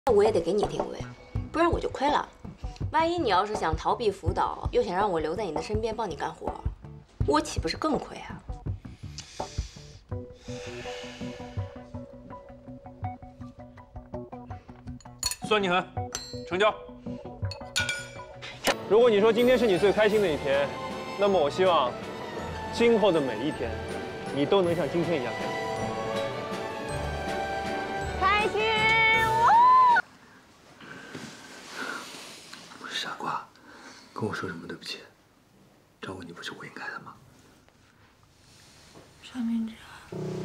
我也得给你定位，不然我就亏了。万一你要是想逃避辅导，又想让我留在你的身边帮你干活，我岂不是更亏啊？ 算你狠，成交。如果你说今天是你最开心的一天，那么我希望今后的每一天，你都能像今天一样开心。 开心！ 我是傻瓜，跟我说什么对不起？照顾你不是我应该的吗？ 邵明哲。